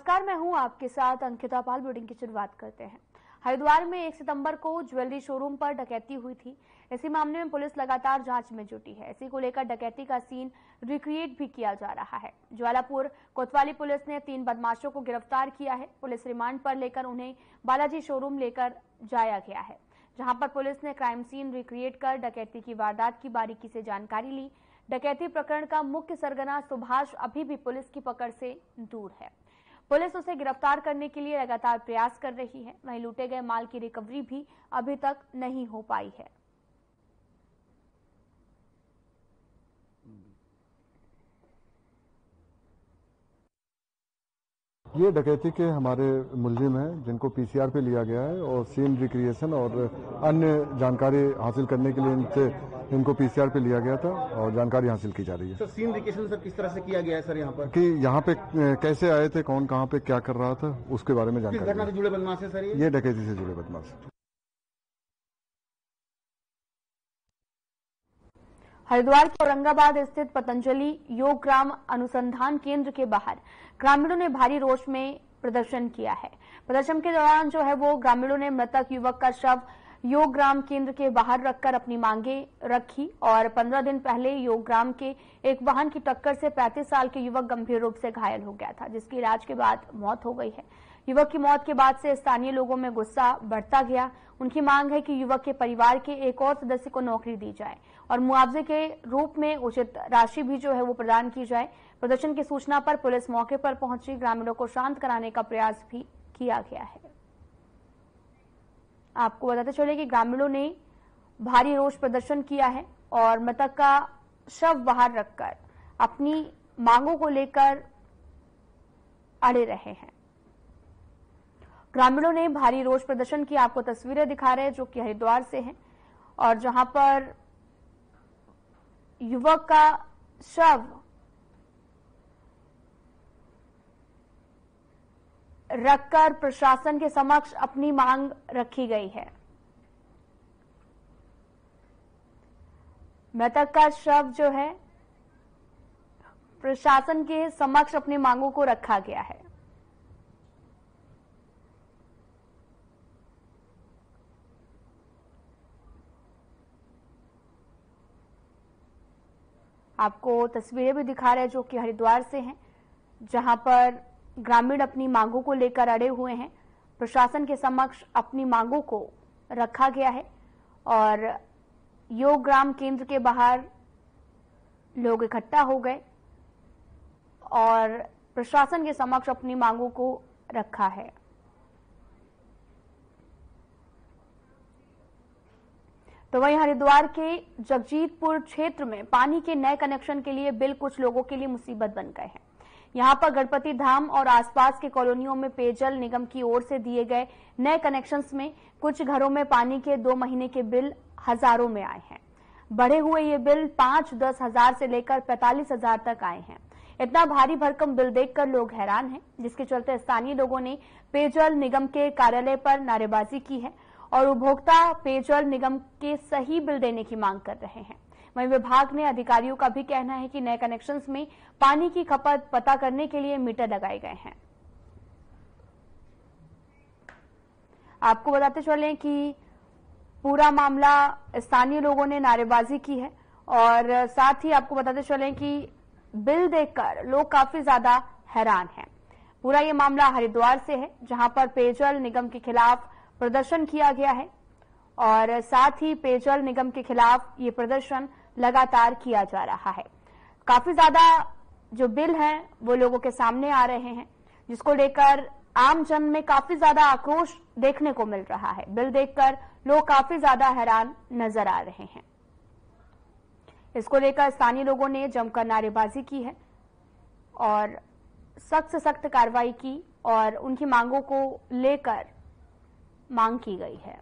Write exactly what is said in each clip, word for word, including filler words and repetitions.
नमस्कार, मैं हूं आपके साथ अंकिता पाल। बुलेटिन की शुरुआत करते हैं। हरिद्वार में एक सितंबर को ज्वेलरी शोरूम पर डकैती हुई थी। इसी मामले में पुलिस लगातार जांच में जुटी है। इसी को लेकर डकैती का सीन रिक्रिएट भी किया जा रहा है। ज्वालापुर कोतवाली पुलिस ने तीन बदमाशों को गिरफ्तार किया है। पुलिस रिमांड पर लेकर उन्हें बालाजी शोरूम लेकर जाया गया है, जहां पर पुलिस ने क्राइम सीन रिक्रिएट कर डकैती की वारदात की बारीकी से जानकारी ली। डकैती प्रकरण का मुख्य सरगना सुभाष अभी भी पुलिस की पकड़ से दूर है। पुलिस उसे गिरफ्तार करने के लिए लगातार प्रयास कर रही है। वहीं लूटे गए माल की रिकवरी भी अभी तक नहीं हो पाई है। ये डकैती के हमारे मुलजिम हैं, जिनको पीसीआर पे लिया गया है और सीन रिक्रिएशन और अन्य जानकारी हासिल करने के लिए इनसे इनको पीसीआर पे लिया गया था और जानकारी हासिल की जा रही है। सर, सीन रिक्रिएशन सर किस तरह से किया गया है सर? यहाँ पर कि यहाँ पे कैसे आए थे, कौन कहाँ पे क्या कर रहा था, उसके बारे में जानकारी। किस घटना से जुड़े बदमाश है सर? ये ये डकैती से जुड़े बदमाश। हरिद्वार के औरंगाबाद स्थित पतंजलि योग ग्राम अनुसंधान केंद्र के बाहर ग्रामीणों ने भारी रोष में प्रदर्शन किया है। प्रदर्शन के दौरान जो है वो ग्रामीणों ने मृतक युवक का शव योग ग्राम केंद्र के बाहर रखकर अपनी मांगे रखी और पंद्रह दिन पहले योग ग्राम के एक वाहन की टक्कर से पैंतीस साल के युवक गंभीर रूप से घायल हो गया था, जिसकी इलाज के बाद मौत हो गई है। युवक की मौत के बाद से स्थानीय लोगों में गुस्सा बढ़ता गया। उनकी मांग है कि युवक के परिवार के एक और सदस्य को नौकरी दी जाए और मुआवजे के रूप में उचित राशि भी जो है वो प्रदान की जाए। प्रदर्शन की सूचना पर पुलिस मौके पर पहुंची। ग्रामीणों को शांत कराने का प्रयास भी किया गया है। आपको बताते चले कि ग्रामीणों ने भारी रोष प्रदर्शन किया है और मृतक का शव बाहर रखकर अपनी मांगों को लेकर अड़े रहे हैं। ग्रामीणों ने भारी रोष प्रदर्शन की आपको तस्वीरें दिखा रहे हैं, जो कि हरिद्वार से हैं और जहां पर युवक का शव रखकर प्रशासन के समक्ष अपनी मांग रखी गई है। मृतक का शव जो है प्रशासन के समक्ष अपनी मांगों को रखा गया है। आपको तस्वीरें भी दिखा रहे हैं, जो कि हरिद्वार से हैं, जहां पर ग्रामीण अपनी मांगों को लेकर अड़े हुए हैं। प्रशासन के समक्ष अपनी मांगों को रखा गया है और योग ग्राम केंद्र के बाहर लोग इकट्ठा हो गए और प्रशासन के समक्ष अपनी मांगों को रखा है। तो वहीं हरिद्वार के जगजीतपुर क्षेत्र में पानी के नए कनेक्शन के लिए बिल कुछ लोगों के लिए मुसीबत बन गए हैं। यहां पर गणपति धाम और आसपास के कॉलोनियों में पेयजल निगम की ओर से दिए गए नए कनेक्शंस में कुछ घरों में पानी के दो महीने के बिल हजारों में आए हैं। बढ़े हुए ये बिल पांच दस हजार से लेकर पैंतालीस हजार तक आए हैं। इतना भारी भरकम बिल देखकर लोग हैरान हैं, जिसके चलते स्थानीय लोगों ने पेयजल निगम के कार्यालय पर नारेबाजी की है और उपभोक्ता पेयजल निगम के सही बिल देने की मांग कर रहे हैं। वहीं विभाग ने अधिकारियों का भी कहना है कि नए कनेक्शंस में पानी की खपत पता करने के लिए मीटर लगाए गए हैं। आपको बताते चलें कि पूरा मामला स्थानीय लोगों ने नारेबाजी की है और साथ ही आपको बताते चलें कि बिल देखकर लोग काफी ज्यादा हैरान हैं। पूरा ये मामला हरिद्वार से है, जहां पर पेयजल निगम के खिलाफ प्रदर्शन किया गया है और साथ ही पेयजल निगम के खिलाफ ये प्रदर्शन लगातार किया जा रहा है। काफी ज्यादा जो बिल हैं वो लोगों के सामने आ रहे हैं, जिसको लेकर आम जन में काफी ज्यादा आक्रोश देखने को मिल रहा है। बिल देखकर लोग काफी ज्यादा हैरान नजर आ रहे हैं। इसको लेकर स्थानीय लोगों ने जमकर नारेबाजी की है और सख्त से सख्त कार्रवाई की और उनकी मांगों को लेकर मांग की गई है।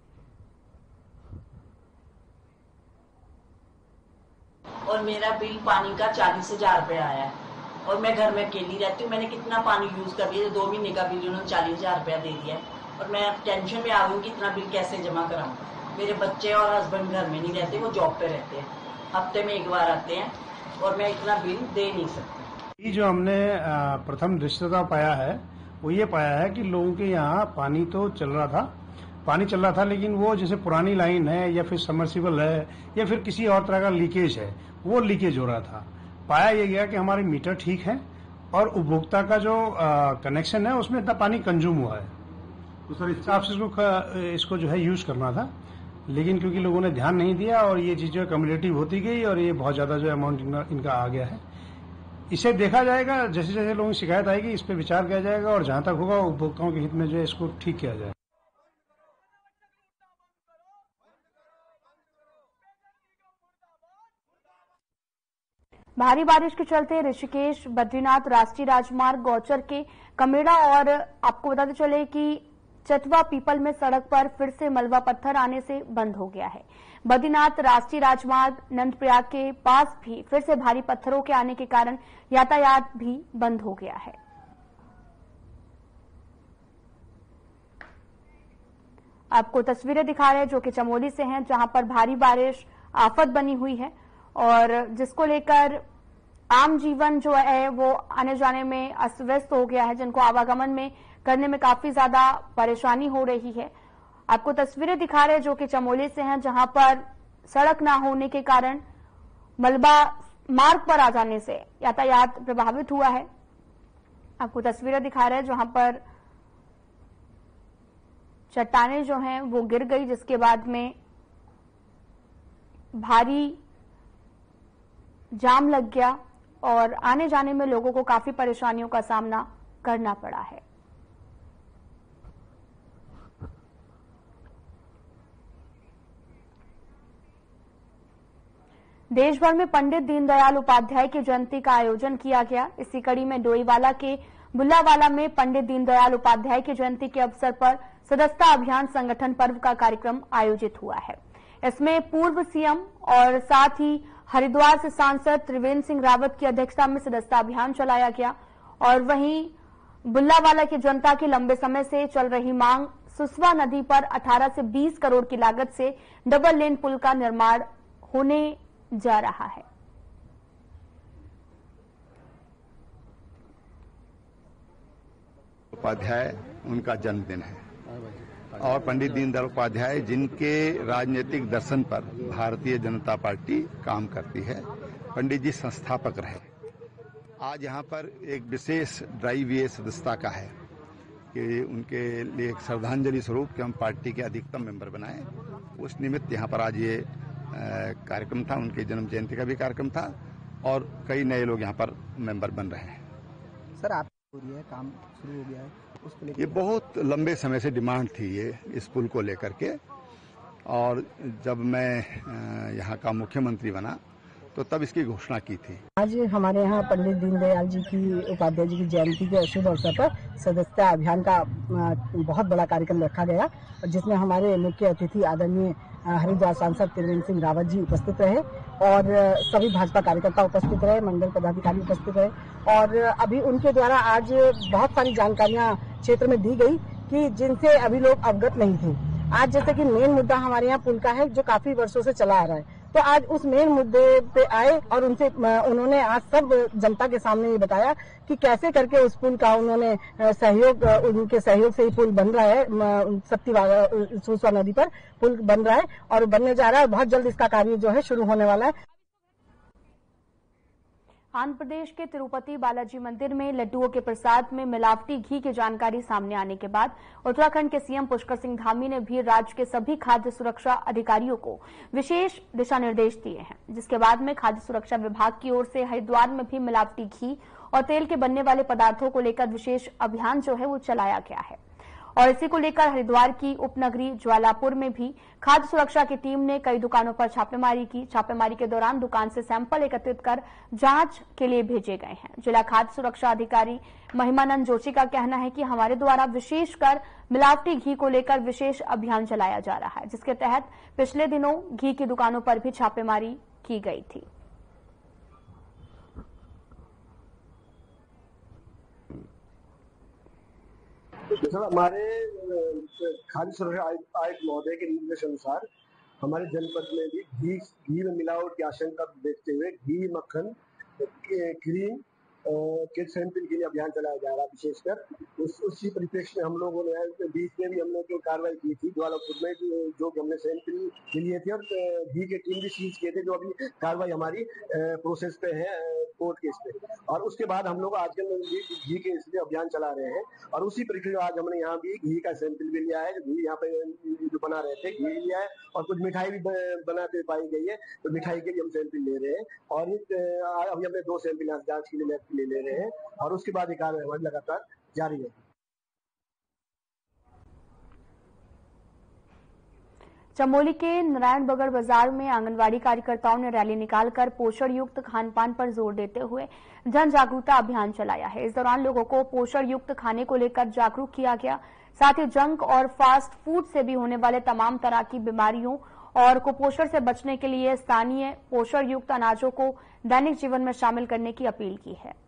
और मेरा बिल पानी का चालीस हजार रुपये आया है और मैं घर में अकेली रहती हूँ। मैंने कितना पानी यूज कर दिया, दो महीने का बिल उन्होंने चालीस हजार रुपया दे दिया और मैं टेंशन में आ गई कि इतना बिल कैसे जमा कराऊं। मेरे बच्चे और हस्बैंड घर में नहीं रहते, वो जॉब पे रहते हैं, हफ्ते में एक बार आते हैं और मैं इतना बिल दे नहीं सकती। ये जो हमने प्रथम दृश्यता पाया है वो ये पाया है कि लोगों के यहाँ पानी तो चल रहा था पानी चल रहा था लेकिन वो जैसे पुरानी लाइन है या फिर सबमर्सिबल है या फिर किसी और तरह का लीकेज है, वो लीकेज हो रहा था। पाया ये गया कि हमारे मीटर ठीक है और उपभोक्ता का जो कनेक्शन है उसमें इतना पानी कंज्यूम हुआ है। तो सर इस हिसाब से इसको इसको जो है यूज करना था, लेकिन क्योंकि लोगों ने ध्यान नहीं दिया और ये चीज जो है कम्युलेटिव होती गई और ये बहुत ज्यादा जो अमाउंट इनका आ गया है। इसे देखा जाएगा, जैसे जैसे लोगों की शिकायत आएगी इस पर विचार किया जाएगा और जहां तक होगा उपभोक्ताओं के हित में जो है इसको ठीक किया जाए। भारी बारिश के चलते ऋषिकेश बद्रीनाथ राष्ट्रीय राजमार्ग गौचर के कमेड़ा और आपको बताते चले कि चटवा पीपल में सड़क पर फिर से मलबा पत्थर आने से बंद हो गया है। बद्रीनाथ राष्ट्रीय राजमार्ग नंदप्रयाग के पास भी फिर से भारी पत्थरों के आने के कारण यातायात भी बंद हो गया है। आपको तस्वीरें दिखा रहे हैं जो कि चमोली से हैं, जहां पर भारी बारिश आफत बनी हुई है और जिसको लेकर आम जीवन जो है वो आने जाने में अस्त व्यस्त हो गया है, जिनको आवागमन में करने में काफी ज्यादा परेशानी हो रही है। आपको तस्वीरें दिखा रहे हैं जो कि चमोली से हैं, जहां पर सड़क ना होने के कारण मलबा मार्ग पर आ जाने से यातायात प्रभावित हुआ है। आपको तस्वीरें दिखा रहे हैं जहां पर चट्टानें जो हैं वो गिर गई, जिसके बाद में भारी जाम लग गया और आने जाने में लोगों को काफी परेशानियों का सामना करना पड़ा है। देश भर में पंडित दीनदयाल उपाध्याय की जयंती का आयोजन किया गया। इसी कड़ी में डोईवाला के बुल्लावाला में पंडित दीनदयाल उपाध्याय की जयंती के अवसर पर सदस्यता अभियान संगठन पर्व का कार्यक्रम आयोजित हुआ है। इसमें पूर्व सीएम और साथ ही हरिद्वार से सांसद त्रिवेंद्र सिंह रावत की अध्यक्षता में सदस्यता अभियान चलाया गया और वहीं बुल्लावाला की जनता की लंबे समय से चल रही मांग सुसवा नदी पर अठारह से बीस करोड़ की लागत से डबल लेन पुल का निर्माण होने जा रहा है। उपाध्याय उनका जन्मदिन है और पंडित दीनदयाल उपाध्याय जिनके राजनीतिक दर्शन पर भारतीय जनता पार्टी काम करती है, पंडित जी संस्थापक रहे। आज यहाँ पर एक विशेष ड्राइव ये सदस्यता का है कि उनके लिए एक श्रद्धांजलि स्वरूप कि हम पार्टी के अधिकतम मेंबर बनाए। उस निमित्त यहाँ पर आज ये कार्यक्रम था, उनके जन्म जयंती का भी कार्यक्रम था और कई नए लोग यहाँ पर मेंबर बन रहे हैं। सर आप है काम शुरू हो गया है उसको लेकर? ये बहुत लंबे समय से डिमांड थी ये इस पुल को लेकर के, और जब मैं यहाँ का मुख्यमंत्री बना तो तब इसकी घोषणा की थी। आज हमारे यहाँ पंडित दीनदयाल जी की उपाध्याय जी की जयंती के शुभ अवसर पर सदस्यता अभियान का बहुत बड़ा कार्यक्रम रखा गया, जिसमें हमारे मुख्य अतिथि आदरणीय हरिद्वार सांसद त्रिवेंद्र सिंह रावत जी उपस्थित रहे और सभी भाजपा कार्यकर्ता उपस्थित रहे, मंडल पदाधिकारी उपस्थित रहे और अभी उनके द्वारा आज बहुत सारी जानकारियां क्षेत्र में दी गई कि जिनसे अभी लोग अवगत नहीं थे। आज जैसे कि मेन मुद्दा हमारे यहाँ पुल का है जो काफी वर्षों से चला आ रहा है, तो आज उस मेन मुद्दे पे आए और उनसे उन्होंने आज सब जनता के सामने ये बताया कि कैसे करके उस पुल का उन्होंने सहयोग, उनके सहयोग से ही पुल बन रहा है। सत्ती सुसवा नदी पर पुल बन रहा है और बनने जा रहा है। बहुत जल्द इसका कार्य जो है शुरू होने वाला है। आंध्र प्रदेश के तिरुपति बालाजी मंदिर में लड्डुओं के प्रसाद में मिलावटी घी की जानकारी सामने आने के बाद उत्तराखंड के सीएम पुष्कर सिंह धामी ने भी राज्य के सभी खाद्य सुरक्षा अधिकारियों को विशेष दिशा निर्देश दिए हैं, जिसके बाद में खाद्य सुरक्षा विभाग की ओर से हरिद्वार में भी मिलावटी घी और तेल के बनने वाले पदार्थों को लेकर विशेष अभियान जो है वो चलाया गया है। और इसी को लेकर हरिद्वार की उपनगरी ज्वालापुर में भी खाद्य सुरक्षा की टीम ने कई दुकानों पर छापेमारी की। छापेमारी के दौरान दुकान से सैंपल एकत्रित कर जांच के लिए भेजे गए हैं। जिला खाद्य सुरक्षा अधिकारी महिमानंद जोशी का कहना है कि हमारे द्वारा विशेषकर मिलावटी घी को लेकर विशेष अभियान चलाया जा रहा है, जिसके तहत पिछले दिनों घी की दुकानों पर भी छापेमारी की गई थी। सर हमारे खाद्य सुरक्षा आयुक्त महोदय के निर्देश अनुसार हमारे जनपद में भी घी घी में मिलावट की आशंका देखते हुए घी, मक्खन, क्रीम के सैंपल के लिए अभियान चलाया जा रहा है विशेषकर। उस उसी परिप्रेक्ष्य में हम लोगों ने बीच में भी हम लोग जो कार्रवाई की थी ज्वालापुर में, जो हमने सैंपल लिए थे और घी के टीम भी सीज किए थे, जो अभी कार्रवाई हमारी प्रोसेस पे है कोर्ट केस पे। और उसके बाद हम लोग आजकल घी के इसलिए अभियान चला रहे हैं और उसी प्रक्रिया आज हमने यहाँ भी घी का सैंपल भी लिया है, जो घी यहाँ पे जो बना रहे थे घी लिया है और कुछ मिठाई भी बनाते पाई गई है, तो मिठाई के लिए हम सैंपल ले रहे हैं और अभी हमने दो सैंपल यहाँ जांच के लिए लैब के लिए ले रहे हैं और उसके बाद ये कार्रवाई हमारी लगातार जारी है। चमोली के नारायणबगड़ बाजार में आंगनवाड़ी कार्यकर्ताओं ने रैली निकालकर पोषण युक्त खान पान पर जोर देते हुए जन जागरूकता अभियान चलाया है। इस दौरान लोगों को पोषण युक्त खाने को लेकर जागरूक किया गया। साथ ही जंक और फास्ट फूड से भी होने वाले तमाम तरह की बीमारियों और कुपोषण से बचने के लिए स्थानीय पोषण युक्त अनाजों को दैनिक जीवन में शामिल करने की अपील की है।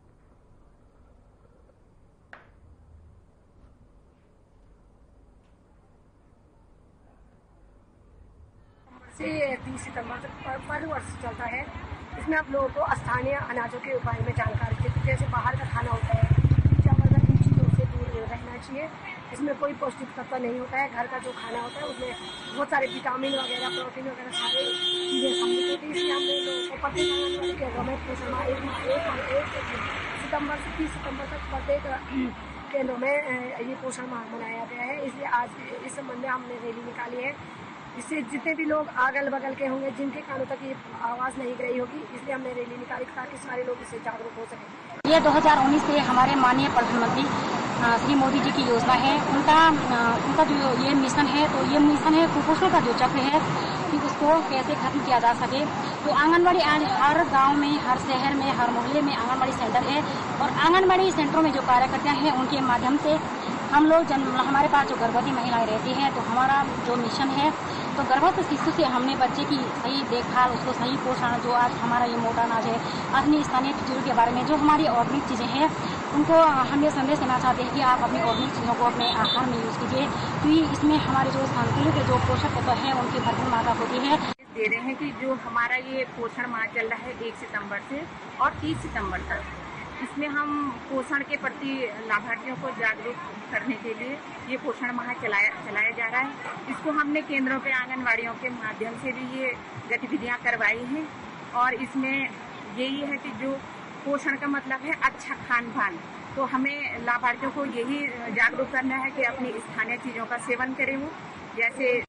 से तीस सितंबर तक पर, पर वर्ष चलता है। इसमें आप लोगों को स्थानीय अनाजों के उपाय में जानकारी देती है। जैसे बाहर का खाना होता है, चावल का इन चीज़ों से दूर रहना चाहिए। इसमें कोई पौष्टिक तत्व नहीं होता है। घर का जो खाना होता है उसमें बहुत सारे विटामिन वगैरह, प्रोटीन वगैरह सारे चीज़ें सम्मिलित होती है। इसलिए हम लोगों को प्रत्येक आंगनबाड़ी केंद्रों में पोषण माह एक एक सितंबर से तीस सितंबर तक प्रत्येक केंद्रों में ये पोषण माह मनाया गया है। इसलिए आज इस संबंध में हमने रैली निकाली है। इससे जितने भी लोग अगल बगल के होंगे जिनके कानों तक ये आवाज़ नहीं गई होगी, इसलिए हमने रैली निकाली ताकि सारे लोग इससे जागरूक हो सकें। ये दो हज़ार उन्नीस से हमारे माननीय प्रधानमंत्री श्री मोदी जी की योजना है। उनका उनका जो ये मिशन है, तो ये मिशन है कुपोषण का जो चक्र है कि उसको कैसे खत्म किया जा सके। तो आंगनबाड़ी आज हर गांव में, हर शहर में, हर मोहल्ले में आंगनबाड़ी सेंटर है और आंगनबाड़ी सेंटरों में जो कार्यकर्ता हैं उनके माध्यम से हम लोग जन हमारे पास जो गर्भवती महिलाएं रहती हैं, तो हमारा जो मिशन है, तो गर्भवती शिशु से हमने बच्चे की सही देखभाल, उसको सही पोषण, जो आज हमारा ये मोटा अनाज है, अपनी स्थानीय चीज़ों के बारे में जो हमारी ऑर्गेनिक चीज़ें हैं, उनको हम ये संदेश देना चाहते हैं कि आप अपनी ऑर्गेनिक चीज़ों को अपने आहार में यूज़ कीजिए, क्योंकि इसमें हमारे जो संतुलित जो पोषक तत्व हैं उनकी भरपूर मात्रा होती है। दे रहे हैं कि जो हमारा ये पोषण माह चल रहा है एक सितंबर से और तीस सितंबर तक, इसमें हम पोषण के प्रति लाभार्थियों को जागरूक करने के लिए ये पोषण माह चलाया चलाया जा रहा है। इसको हमने केंद्रों पे आंगनवाड़ियों के माध्यम से भी ये गतिविधियां करवाई हैं और इसमें यही है कि जो पोषण का मतलब है अच्छा खान पान, तो हमें लाभार्थियों को यही जागरूक करना है कि अपनी स्थानीय चीज़ों का सेवन करें। वो जैसे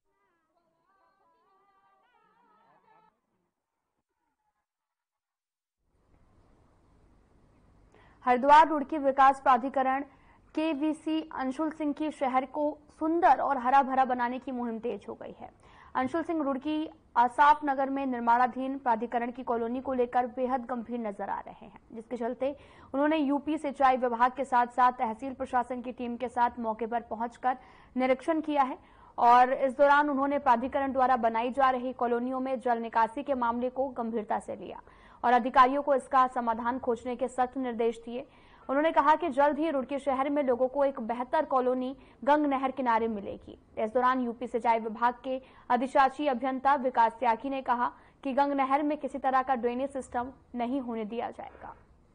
हरिद्वार रुड़की विकास प्राधिकरण केवीसी अंशुल सिंह की शहर को सुंदर और हरा भरा बनाने की मुहिम तेज हो गई है। अंशुल सिंह रुड़की आसाफ नगर में निर्माणाधीन प्राधिकरण की कॉलोनी को लेकर बेहद गंभीर नजर आ रहे हैं, जिसके चलते उन्होंने यूपी सिंचाई विभाग के साथ साथ तहसील प्रशासन की टीम के साथ मौके पर पहुंचकर निरीक्षण किया है और इस दौरान उन्होंने प्राधिकरण द्वारा बनाई जा रही कॉलोनियों में जल निकासी के मामले को गंभीरता से लिया और अधिकारियों को इसका समाधान खोजने के सख्त निर्देश दिए। उन्होंने कहा कि जल्द ही रुड़की शहर में लोगों को एक बेहतर कॉलोनी गंग नहर किनारे मिलेगी। इस दौरान यूपी सिंचाई विभाग के अधिशासी अभियंता विकास त्यागी ने कहा कि गंग नहर में किसी तरह का ड्रेनेज सिस्टम नहीं होने दिया जाएगा।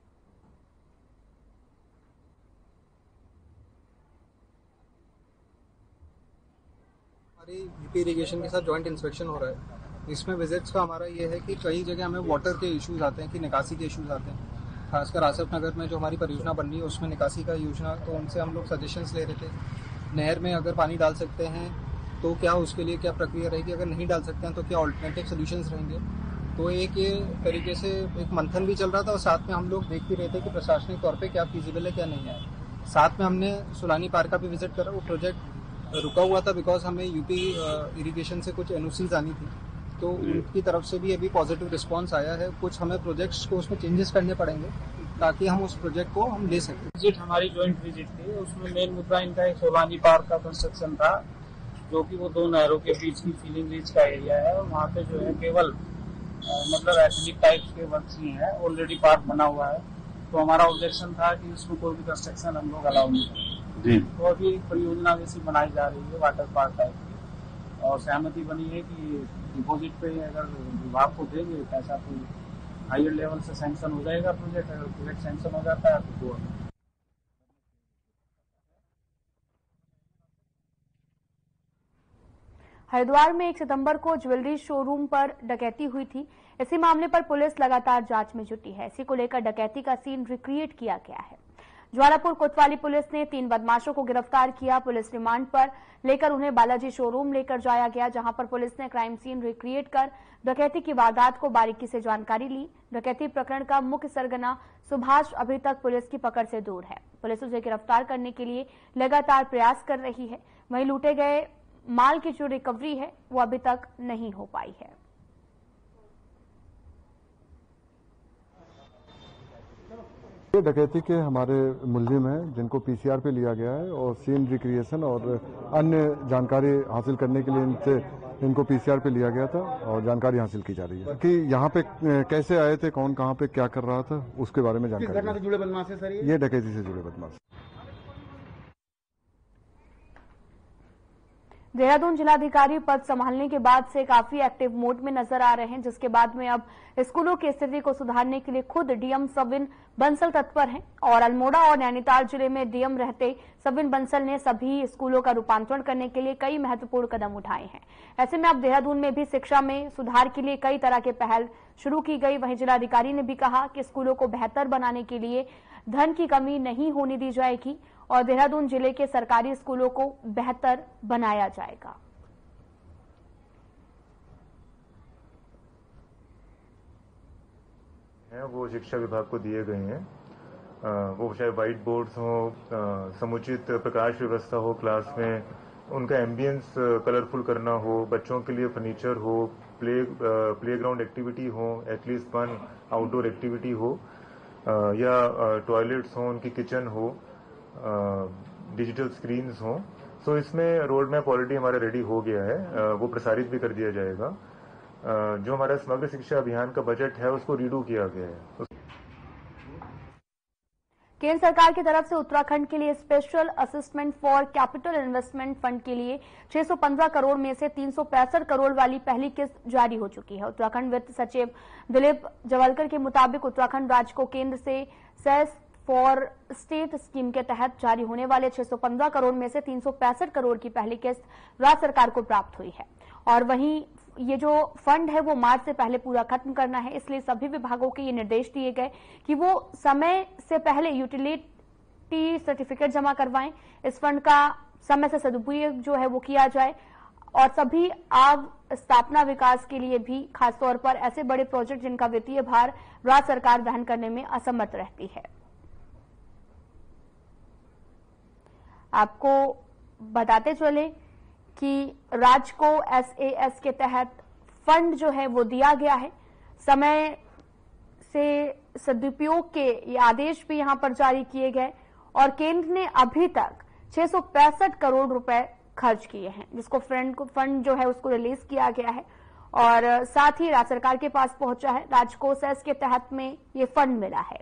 हमारी यूपी इरिगेशन के साथ जॉइंट इंस्पेक्शन हो रहा है। इसमें विजिट्स का हमारा ये है कि कई जगह हमें वाटर के इश्यूज आते हैं, कि निकासी के इश्यूज आते हैं। खासकर आसफ नगर में जो हमारी परियोजना बन रही है उसमें निकासी का योजना, तो उनसे हम लोग सजेशंस ले रहे थे। नहर में अगर पानी डाल सकते हैं तो क्या उसके लिए क्या प्रक्रिया रहेगी, अगर नहीं डाल सकते हैं तो क्या ऑल्टरनेटिव सोल्यूशंस रहेंगे। तो एक ये तरीके से एक मंथन भी चल रहा था और साथ में हम लोग देख भी रहे थे कि प्रशासनिक तौर पर क्या फीजिबल है क्या नहीं है। साथ में हमने सुलानी पार्क का भी विजिट करा। वो प्रोजेक्ट रुका हुआ था बिकॉज हमें यूपी इरीगेशन से कुछ एनओसीज आनी थी, तो उनकी तरफ से भी अभी पॉजिटिव रिस्पांस आया है। कुछ हमें प्रोजेक्ट्स को उसमें चेंजेस करने पड़ेंगे ताकि हम उस प्रोजेक्ट को हम ले सकें। विजिट हमारी ज्वाइंट विजिट थी, उसमें मेन मुद्दा इनका एक सोलानी पार्क का कंस्ट्रक्शन था, जो कि वो दो नहरों के बीच की फीलिंग रीच का एरिया है और वहाँ पे जो है केवल मतलब एथनिक टाइप्स के वर्क्स ही हैं। ऑलरेडी पार्क बना हुआ है, तो हमारा ऑब्जेक्शन था कि उसमें कोई भी कंस्ट्रक्शन हम लोग अलाउ नहीं करें। तो अभी एक परियोजना जैसी बनाई जा रही है वाटर पार्क टाइप की, और सहमति बनी है कि डिपॉजिट पे अगर विभाग को देंगे पैसा तो हायर लेवल से सैंक्शन हो जाएगा प्रोजेक्ट। अगर प्रोजेक्ट सैंक्शन हो जाता है तो वो हरिद्वार में एक सितंबर को ज्वेलरी शोरूम पर डकैती हुई थी। इसी मामले पर पुलिस लगातार जांच में जुटी है। इसी को लेकर डकैती का सीन रिक्रिएट किया गया है। ज्वालापुर कोतवाली पुलिस ने तीन बदमाशों को गिरफ्तार किया। पुलिस रिमांड पर लेकर उन्हें बालाजी शोरूम लेकर जाया गया, जहां पर पुलिस ने क्राइम सीन रिक्रिएट कर डकैती की वारदात को बारीकी से जानकारी ली। डकैती प्रकरण का मुख्य सरगना सुभाष अभी तक पुलिस की पकड़ से दूर है। पुलिस उसे गिरफ्तार करने के लिए लगातार प्रयास कर रही है। वहीं लूटे गए माल की जो रिकवरी है वो अभी तक नहीं हो पाई है। ये डकैती के हमारे मुलजिम हैं जिनको पीसीआर पे लिया गया है और सीन रिक्रिएशन और अन्य जानकारी हासिल करने के लिए इनसे इनको पीसीआर पे लिया गया था और जानकारी हासिल की जा रही है कि यहाँ पे कैसे आए थे, कौन कहाँ पे क्या कर रहा था, उसके बारे में जानकारी। किस घटना से जुड़े बदमाश है सर ये? ये डकैती से जुड़े बदमाश। देहरादून जिलाधिकारी पद संभालने के बाद से काफी एक्टिव मोड में नजर आ रहे हैं, जिसके बाद में अब स्कूलों की स्थिति को सुधारने के लिए खुद डीएम सविन बंसल तत्पर हैं और अल्मोड़ा और नैनीताल जिले में डीएम रहते सविन बंसल ने सभी स्कूलों का रूपांतरण करने के लिए कई महत्वपूर्ण कदम उठाए हैं। ऐसे में अब देहरादून में भी शिक्षा में सुधार के लिए कई तरह के पहल शुरू की गई। वहीं जिलाधिकारी ने भी कहा कि स्कूलों को बेहतर बनाने के लिए धन की कमी नहीं होने दी जाएगी और देहरादून जिले के सरकारी स्कूलों को बेहतर बनाया जाएगा। वो शिक्षा विभाग को दिए गए हैं, वो चाहे व्हाइट बोर्ड्स हो, समुचित प्रकाश व्यवस्था हो क्लास में, उनका एम्बियंस कलरफुल करना हो, बच्चों के लिए फर्नीचर हो, प्ले प्लेग्राउंड एक्टिविटी हो, एटलीस्ट वन आउटडोर एक्टिविटी हो, या टॉयलेट्स हो, उनकी किचन हो, डिजिटल स्क्रीन्स हो। सो इसमें रोड मैप ऑलरेडी हमारा रेडी हो गया है, वो प्रसारित भी कर दिया जाएगा। जो हमारा समग्र शिक्षा अभियान का बजट है उसको रीडू किया गया है। केंद्र सरकार की तरफ से उत्तराखंड के लिए special assistance for capital investment fund के लिए छह सौ पंद्रह करोड़ में से तीन सौ पैंसठ करोड़ वाली पहली किस्त जारी हो चुकी है। उत्तराखंड वित्त सचिव दिलीप जवलकर के मुताबिक उत्तराखंड राज्य को केंद्र से सेस फॉर स्टेट स्कीम के तहत जारी होने वाले छह सौ पंद्रह करोड़ में से तीन सौ पैंसठ करोड़ की पहली किस्त राज्य सरकार को प्राप्त हुई है और वहीं ये जो फंड है वो मार्च से पहले पूरा खत्म करना है। इसलिए सभी विभागों के ये निर्देश दिए गए कि वो समय से पहले यूटिलिटी सर्टिफिकेट जमा करवाएं। इस फंड का समय से सदुपयोग जो है वो किया जाए और सभी आव स्थापना विकास के लिए भी खासतौर पर ऐसे बड़े प्रोजेक्ट जिनका वित्तीय भार राज्य सरकार वहन करने में असमर्थ रहती है। आपको बताते चले कि राज्य को एसएएस के तहत फंड जो है वो दिया गया है। समय से सदुपयोग के ये आदेश भी यहां पर जारी किए गए और केंद्र ने अभी तक छह सौ पैंसठ करोड़ रुपए खर्च किए हैं, जिसको फंड को फंड जो है उसको रिलीज किया गया है और साथ ही राज्य सरकार के पास पहुंचा है। राज्य को सेस के तहत में ये फंड मिला है।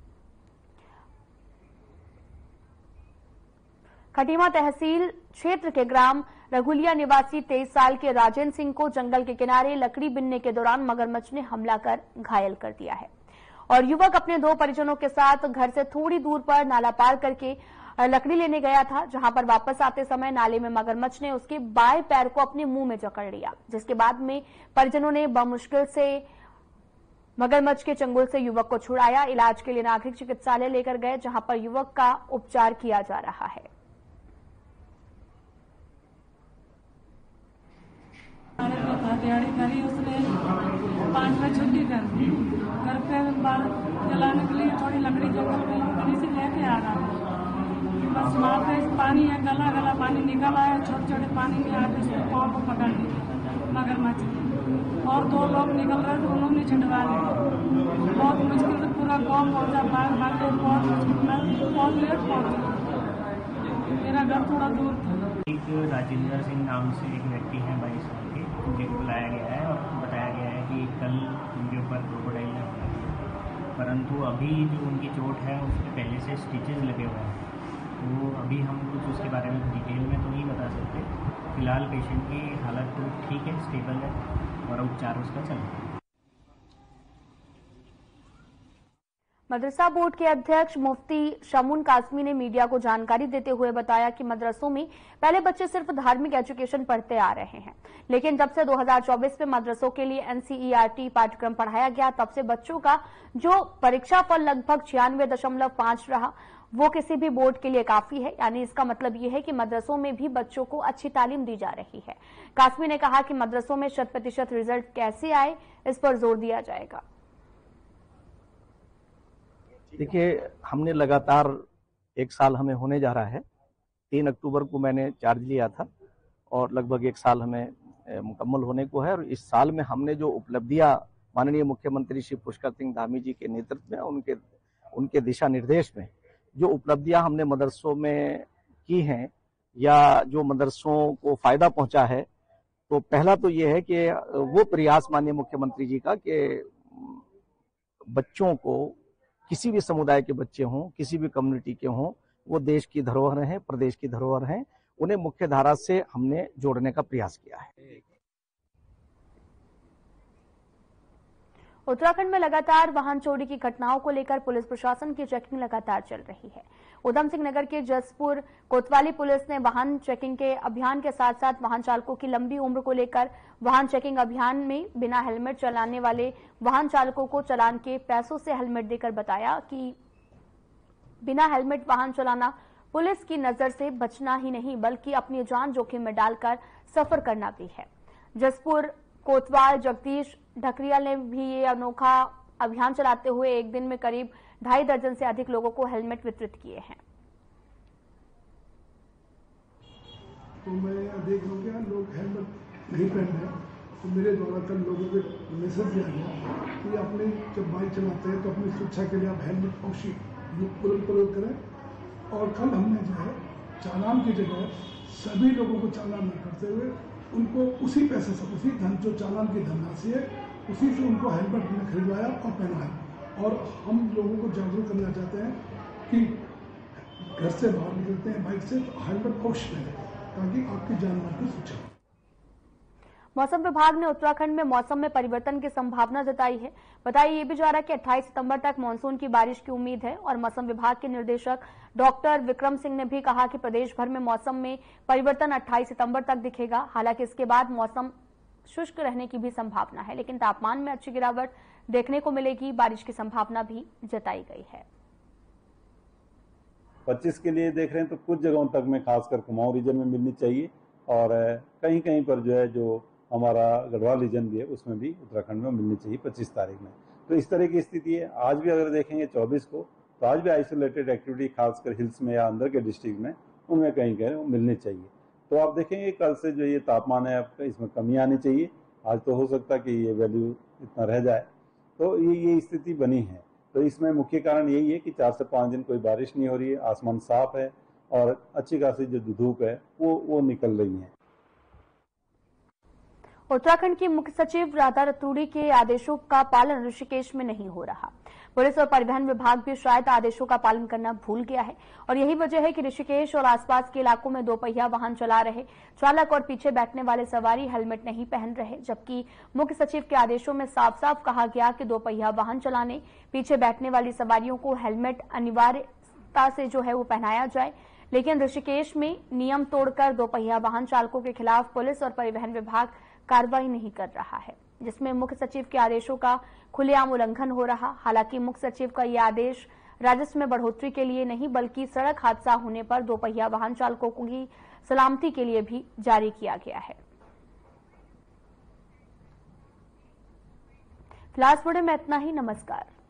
खटीमा तहसील क्षेत्र के ग्राम रघुलिया निवासी तेईस साल के राजेंद्र सिंह को जंगल के किनारे लकड़ी बिनने के दौरान मगरमच्छ ने हमला कर घायल कर दिया है और युवक अपने दो परिजनों के साथ घर से थोड़ी दूर पर नाला पार करके लकड़ी लेने गया था, जहां पर वापस आते समय नाले में मगरमच्छ ने उसके बाएं पैर को अपने मुंह में जकड़ लिया, जिसके बाद में परिजनों ने बमुश्किल से मगरमच्छ के चंगुल से युवक को छुड़ाया। इलाज के लिए नागरिक चिकित्सालय लेकर गए, जहां पर युवक का उपचार किया जा रहा है। दिहाड़ी करी उसने पाँच बजे छुट्टी कर दी। घर पे बाल जलाने के लिए थोड़ी लकड़ी जंगल में लकड़ी से लेके आ रहा था। बस वहाँ पे पानी है, गला गला पानी निकल आया, छोटे छोटे पानी में आके उसके पाँव को पकड़ लिया मगरमच्छ और दो लोग निकल रहे थे, उन्होंने छिड़वा लिया। बहुत मुश्किल से पूरा गाँव पहुँचा, भाग भाग के बहुत मुश्किल में बहुत लेट पहुँचा। मेरा घर थोड़ा दूर था। एक राजेंद्र सिंह नाम से एक व्यक्ति है बाईस साल के, उनके बुलाया गया है और बताया गया है कि कल उनके ऊपर क्रोकोडाइल ने हमला किया, परंतु अभी जो उनकी चोट है उसमें पहले से स्टिचेस लगे हुए हैं, तो अभी हम कुछ उसके बारे में डिटेल में तो नहीं बता सकते। फिलहाल पेशेंट की हालत तो ठीक है, स्टेबल है और उपचार उसका चल रहा है। मदरसा बोर्ड के अध्यक्ष मुफ्ती शमून कासमी ने मीडिया को जानकारी देते हुए बताया कि मदरसों में पहले बच्चे सिर्फ धार्मिक एजुकेशन पढ़ते आ रहे हैं, लेकिन जब से दो हज़ार चौबीस में मदरसों के लिए एनसीईआरटी पाठ्यक्रम पढ़ाया गया, तब से बच्चों का जो परीक्षा फल लगभग छियानवे दशमलव पांच रहा, वो किसी भी बोर्ड के लिए काफी है। यानी इसका मतलब ये है कि मदरसों में भी बच्चों को अच्छी तालीम दी जा रही है। कासमी ने कहा कि मदरसों में शत प्रतिशत रिजल्ट कैसे आए, इस पर जोर दिया जाएगा। देखिए, हमने लगातार एक साल हमें होने जा रहा है। तीन अक्टूबर को मैंने चार्ज लिया था और लगभग एक साल हमें मुकम्मल होने को है। और इस साल में हमने जो उपलब्धियां माननीय मुख्यमंत्री श्री पुष्कर सिंह धामी जी के नेतृत्व में, उनके उनके दिशा निर्देश में जो उपलब्धियां हमने मदरसों में की हैं या जो मदरसों को फायदा पहुंचा है, तो पहला तो ये है कि वो प्रयास माननीय मुख्यमंत्री जी का कि बच्चों को, किसी भी समुदाय के बच्चे हों, किसी भी कम्युनिटी के हों, वो देश की धरोहर हैं, प्रदेश की धरोहर हैं, उन्हें मुख्य धारा से हमने जोड़ने का प्रयास किया है। उत्तराखंड में लगातार वाहन चोरी की घटनाओं को लेकर पुलिस प्रशासन की चेकिंग लगातार चल रही है। उधम सिंह नगर के जसपुर कोतवाली पुलिस ने वाहन चेकिंग के अभियान के साथ साथ वाहन चालकों की लंबी उम्र को लेकर वाहन चेकिंग अभियान में बिना हेलमेट चलाने वाले वाहन चालकों को चालान के पैसों से हेलमेट देकर बताया कि बिना हेलमेट वाहन चलाना पुलिस की नजर से बचना ही नहीं, बल्कि अपनी जान जोखिम में डालकर सफर करना भी है। जसपुर कोतवाल जगदीश ढकरियाल ने भी ये अनोखा अभियान चलाते हुए एक दिन में करीब ढाई दर्जन से अधिक लोगों को हेलमेट वितरित किए हैं। तो मैं देख रहा हूँ कि लोग हेलमेट नहीं पहन रहे, तो मेरे द्वारा कल लोगों को मैसेज दिया गया कि अपने जब बाइक चलाते हैं तो अपनी सुरक्षा के लिए आप हेलमेट अवश्य प्रयोग करें। और कल हमने जो है चालान की जगह सभी लोगों को चालान न करते हुए उनको उसी पैसे से, उसी धन जो चालान की धनराशि है, उसी से उनको हेलमेट हमने खरीदवाया और पहनाया। और हम लोगों को जागरूक करना चाहते हैं कि घर से बाहर निकलते हैं बाइक से तो हेलमेट अवश्य पहने, ताकि आपकी जान माल की सुरक्षा हो। मौसम विभाग ने उत्तराखंड में मौसम में परिवर्तन की संभावना जताई है। बताया ये भी जा रहा है कि अट्ठाईस सितंबर तक मानसून की बारिश की उम्मीद है। और मौसम विभाग के निदेशक डॉक्टर विक्रम सिंह ने भी कहा कि प्रदेश भर में मौसम में परिवर्तन अट्ठाईस सितंबर तक दिखेगा। हालांकि इसके बाद मौसम शुष्क रहने की भी संभावना है, लेकिन तापमान में अच्छी गिरावट देखने को मिलेगी। बारिश की संभावना भी जताई गई है। पच्चीस के लिए देख रहे हैं तो कुछ जगहों तक में खासकर कुमाऊं रीजन में मिलनी चाहिए, और कहीं कहीं पर जो है जो हमारा गढ़वाल रीजन भी है उसमें भी उत्तराखंड में मिलनी चाहिए पच्चीस तारीख में। तो इस तरह की स्थिति है। आज भी अगर देखेंगे चौबीस को, तो आज भी आइसोलेटेड एक्टिविटी खासकर हिल्स में या अंदर के डिस्ट्रिक्ट में उनमें कहीं कहीं वो मिलनी चाहिए। तो आप देखेंगे कल से जो ये तापमान है आपका, इसमें कमी आनी चाहिए। आज तो हो सकता है कि ये वैल्यू इतना रह जाए, तो ये ये स्थिति बनी है। तो इसमें मुख्य कारण यही है कि चार से पाँच दिन कोई बारिश नहीं हो रही है, आसमान साफ है और अच्छी खासी जो धूप है वो वो निकल रही है। उत्तराखंड की मुख्य सचिव राधा रतूड़ी के आदेशों का पालन ऋषिकेश में नहीं हो रहा। पुलिस और परिवहन विभाग भी शायद आदेशों का पालन करना भूल गया है और यही वजह है कि ऋषिकेश और आसपास के इलाकों में दोपहिया वाहन चला रहे चालक और पीछे बैठने वाले सवारी हेलमेट नहीं पहन रहे, जबकि मुख्य सचिव के आदेशों में साफ साफ कहा गया कि दोपहिया वाहन चलाने पीछे बैठने वाली सवारियों को हेलमेट अनिवार्यता से जो है वो पहनाया जाए। लेकिन ऋषिकेश में नियम तोड़कर दोपहिया वाहन चालकों के खिलाफ पुलिस और परिवहन विभाग कार्रवाई नहीं कर रहा है, जिसमें मुख्य सचिव के आदेशों का खुलेआम उल्लंघन हो रहा। हालांकि मुख्य सचिव का यह आदेश राजस्व में बढ़ोतरी के लिए नहीं, बल्कि सड़क हादसा होने पर दोपहिया वाहन चालकों की सलामती के लिए भी जारी किया गया है। फिलहाल में इतना ही। नमस्कार।